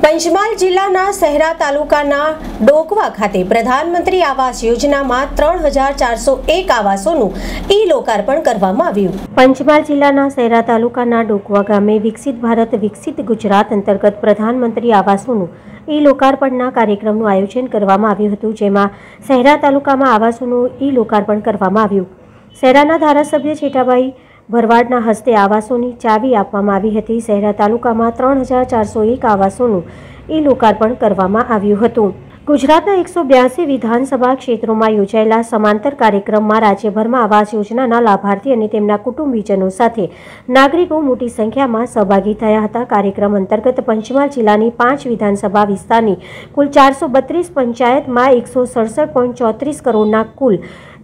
પંચમહાલ જિલ્લાના શહેરા તાલુકાના ડોકવા ખાતે પ્રધાનમંત્રી આવાસ યોજનામાં 3401 આવાસોનું લોકાર્પણ કરવામાં આવ્યું। પંચમહાલ જિલ્લાના શહેરા તાલુકાના ડોકવા ગામે વિકસિત ભારત વિકસિત ગુજરાત અંતર્ગત પ્રધાનમંત્રી આવાસોનું લોકાર્પણના કાર્યક્રમનું આયોજન કરવામાં આવ્યું હતું, જેમાં શહેરા તાલુકામાં આવાસોનું લોકાર્પણ કરવામાં આવ્યું। શહેરાના ધારાસભ્ય જેઠાભાઈ ભરવાડના હસ્તે આવાસોની ચાવી આપવામાં આવી હતી। શહેરા તાલુકામાં 3401 આવાસોનું લોકાર્પણ કરવામાં આવ્યું હતું। ગુજરાતના 182 વિધાનસભા ક્ષેત્રોમાં યોજાયેલા સમાંતર કાર્યક્રમમાં રાજ્યભરમાં આવાસ યોજનાના લાભાર્થી અને તેમના કુટુંબીજનો સાથે નાગરિકો મોટી સંખ્યામાં સહભાગી થયા હતા। કાર્યક્રમ અંતર્ગત પંચમહાલ જિલ્લાની 5 વિધાનસભા વિસ્તારની કુલ 432 પંચાયતમાં 167.34 કરોડના કુલ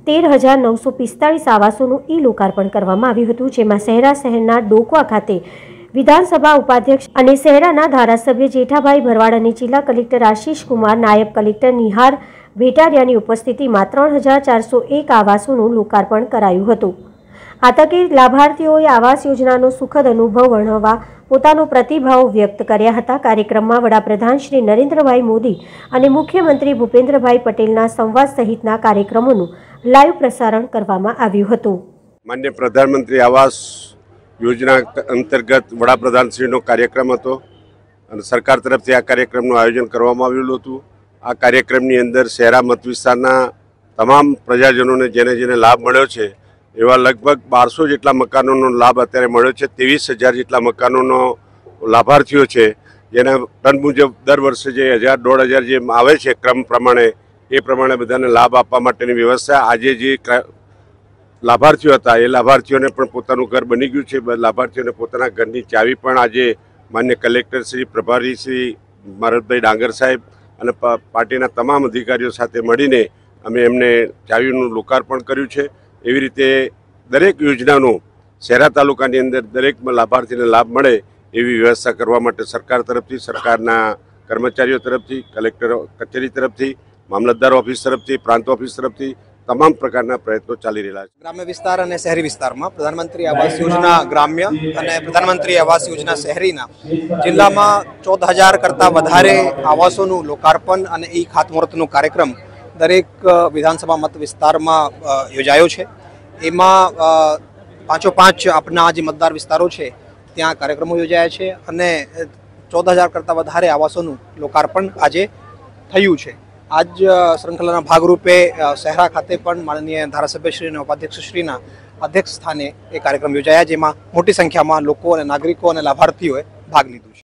13,945 આવાસોનું લોકાર્પણ કરવામાં આવ્યું હતું, જેમાં શહેરા શહેરના ડોકવા ખાતે વિધાનસભા ઉપાધ્યક્ષ અને શહેરાના ધારાસભ્ય જેઠાભાઈ ભરવાડ અને જિલ્લા કલેક્ટર આશીષ કુમાર, નાયબ કલેક્ટર નિહાર ભેટારિયાની ઉપસ્થિતિમાં 3401 આવાસોનું લોકાર્પણ કરાયું હતું। આ તકે લાભાર્થીઓએ આવાસ યોજનાનો સુખદ અનુભવ વર્ણવવા પોતાનો પ્રતિભાવ વ્યક્ત કર્યા હતા। કાર્યક્રમમાં વડાપ્રધાન શ્રી નરેન્દ્રભાઈ મોદી અને મુખ્યમંત્રી ભૂપેન્દ્રભાઈ પટેલના સંવાદ સહિતના કાર્યક્રમોનું લાઈવ પ્રસારણ કરવામાં આવ્યું હતું। માન્ય પ્રધાનમંત્રી આવાસ યોજના અંતર્ગત વડાપ્રધાનશ્રીનો કાર્યક્રમ હતો અને સરકાર તરફથી આ કાર્યક્રમનું આયોજન કરવામાં આવેલું હતું। આ કાર્યક્રમની અંદર શહેરા મત વિસ્તારના તમામ પ્રજાજનોને જેને લાભ મળ્યો છે એવા લગભગ 1200 જેટલા મકાનોનો લાભ અત્યારે મળ્યો છે। 23,000 જેટલા મકાનોનો લાભાર્થીઓ છે, જેના ટન મુજબ દર વર્ષે જે 1000-1500 જે આવે છે ક્રમ પ્રમાણે, એ પ્રમાણે બધાને લાભ આપવા માટેની વ્યવસ્થા આજે જે લાભાર્થીઓ હતા એ લાભાર્થીઓને પણ પોતાનું ઘર બની ગયું છે। લાભાર્થીઓને પોતાના ઘરની ચાવી પણ આજે માન્ય કલેક્ટર શ્રી, પ્રભારી શ્રી મારતભાઈ ડાંગર સાહેબ અને પાર્ટીના તમામ અધિકારીઓ સાથે મળીને અમે એમને ચાવીનું લોકાર્પણ કર્યું છે। એવી રીતે દરેક યોજનાનો શહેરા તાલુકાની અંદર દરેક લાભાર્થીને લાભ મળે એવી વ્યવસ્થા કરવા માટે સરકાર તરફથી, સરકારના કર્મચારીઓ તરફથી, કલેક્ટર કચેરી તરફથી, મામલતદાર ઓફિસ તરફથી, પ્રાંત ઓફિસ તરફથી તમામ પ્રકારના પ્રયત્નો ચાલી રહ્યા છે। ગ્રામ્ય વિસ્તાર અને શહેરી વિસ્તારમાં પ્રધાનમંત્રી આવાસ યોજના ગ્રામ્ય અને પ્રધાનમંત્રી આવાસ યોજના શહેરીના જિલ્લામાં 14,000 કરતાં વધારે આવાસોનું લોકાર્પણ અને ખાતમુહૂર્તનો કાર્યક્રમ દરેક વિધાનસભા મત વિસ્તારમાં યોજાયો છે। એમાં 5 આપના જે મતદાર વિસ્તારો છે ત્યાં કાર્યક્રમો યોજાયા છે અને 14,000 કરતાં વધારે આવાસોનું લોકાર્પણ આજે થયું છે। આજ શ્રૃંખલાના ભાગરૂપે શહેરા ખાતે પણ માનનીય ધારાસભ્યશ્રી અને ઉપાધ્યક્ષશ્રીના અધ્યક્ષ સ્થાને એ કાર્યક્રમ યોજાયા, જેમાં મોટી સંખ્યામાં લોકો અને નાગરિકો અને લાભાર્થીઓએ ભાગ લીધો છે।